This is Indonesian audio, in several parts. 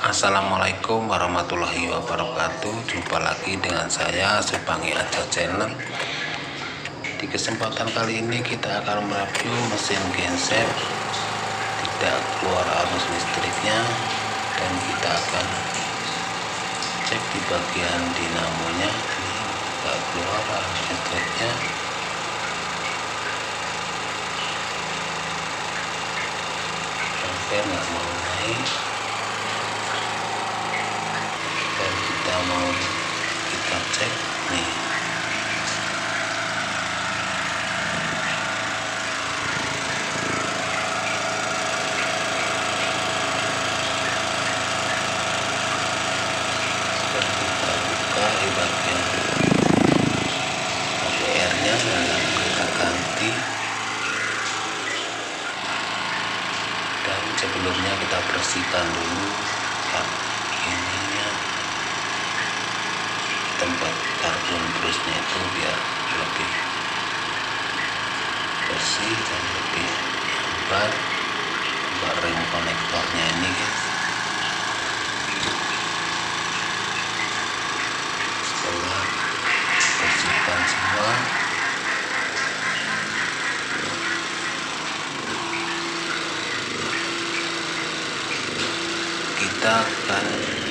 Assalamualaikum warahmatullahi wabarakatuh. Jumpa lagi dengan saya Subangi Aja Channel. Di kesempatan kali ini kita akan mereview mesin genset tidak keluar arus listriknya, dan kita akan cek di bagian dinamonya. Ini tidak keluar arus listriknya. Ampere nggak mau naik, dan kita cek nih. Setelah kita buka di bagian APR nya, dan kita ganti. Dan sebelumnya kita bersihkan dulu ininya, tempat karbon brusnya itu, biar lebih bersih dan lebih lembar. Buat ring konektornya ini, guys. Setelah bersihkan semua, kita akan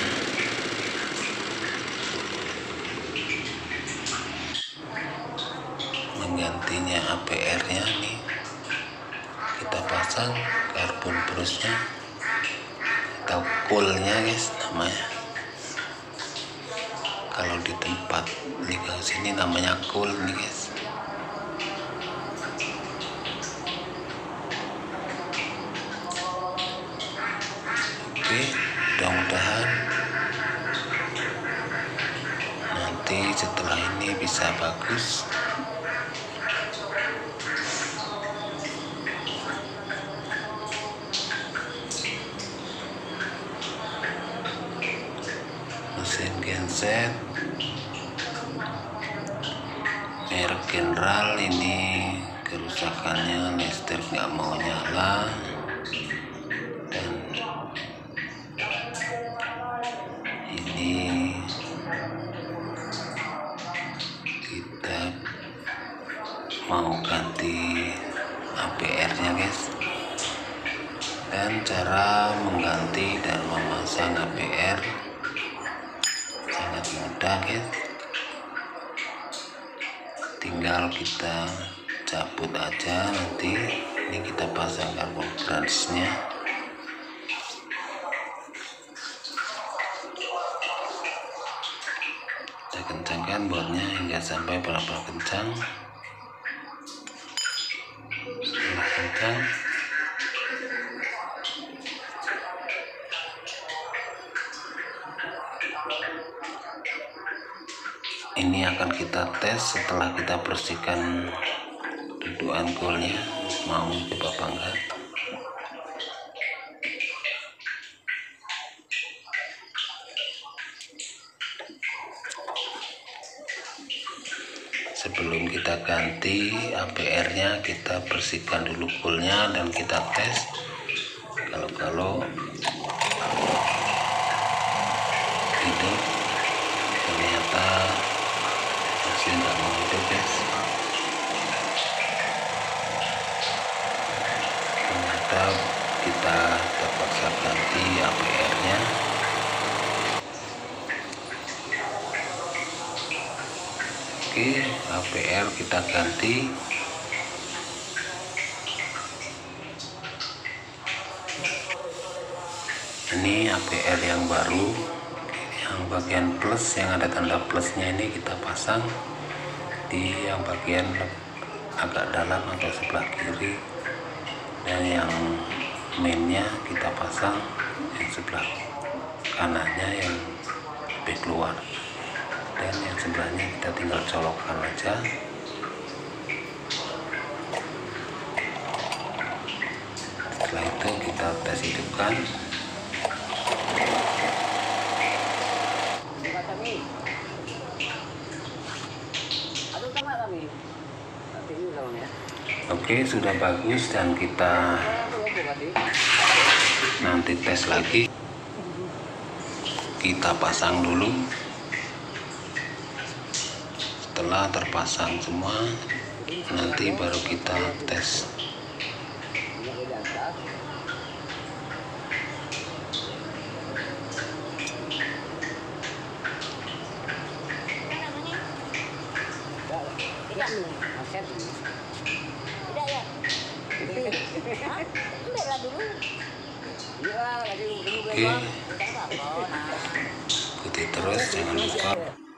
menggantinya APR nya nih. Kita pasang karbon brusnya atau coolnya, guys, namanya. Kalau di tempat legal sini namanya cool nih, guys. Oke, mudah-mudahan nanti setelah ini bisa bagus. Mesin genset merek General ini kerusakannya listrik nggak mau nyala, dan ini kita mau ganti APR nya, guys. Dan cara mengganti dan memasang APR sangat mudah, guys. Tinggal kita cabut aja. Nanti ini kita pasang karbon brusnya. Kita kencangkan bautnya hingga sampai berapa kencang. Setelah kencang, ini akan kita tes setelah kita bersihkan dudukan coolnya, mau coba apa enggak. Sebelum kita ganti APR nya, kita bersihkan dulu coolnya dan kita tes. Kalau hidup, ternyata masih nggak mau hidup, guys. Ternyata kita terpaksa ganti APR nya. Oke, APR kita ganti. Ini APR yang baru, yang bagian plus, yang ada tanda plusnya ini kita pasang di yang bagian agak dalam atau sebelah kiri, dan yang mainnya kita pasang yang sebelah kanannya yang lebih keluar, dan yang sebelahnya kita tinggal colokkan aja. Setelah itu kita tes hidupkan. Oke, sudah bagus, dan kita nanti tes lagi. kita pasang dulu. Setelah terpasang semua, nanti baru kita tes. Oke, ikuti terus, jangan lupa.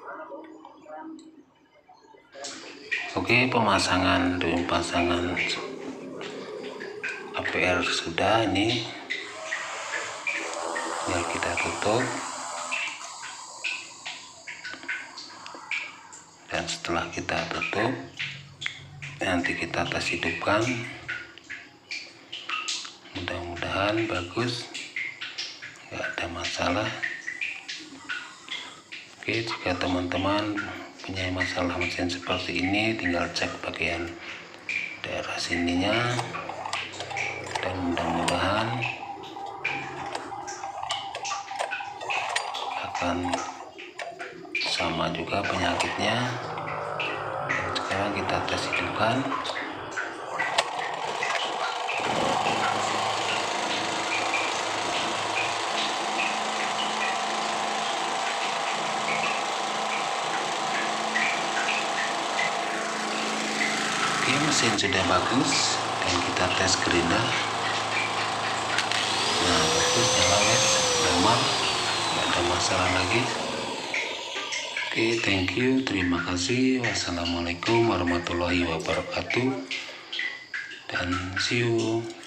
Oke, pemasangan APR sudah. Ini tinggal kita tutup, dan setelah kita tutup nanti kita tes hidupkan. Mudah-mudahan bagus, nggak ada masalah. Oke, jika teman-teman punya masalah mesin seperti ini, tinggal cek bagian daerah sininya, dan mudah-mudahan akan sama juga penyakitnya. Dan sekarang kita tes hidupkan. Oke, mesin sudah bagus, dan kita tes gerinda. Nah, bagus, nyala guys, normal, nggak ada masalah lagi. Oke, thank you, terima kasih. Wassalamualaikum warahmatullahi wabarakatuh, dan see you.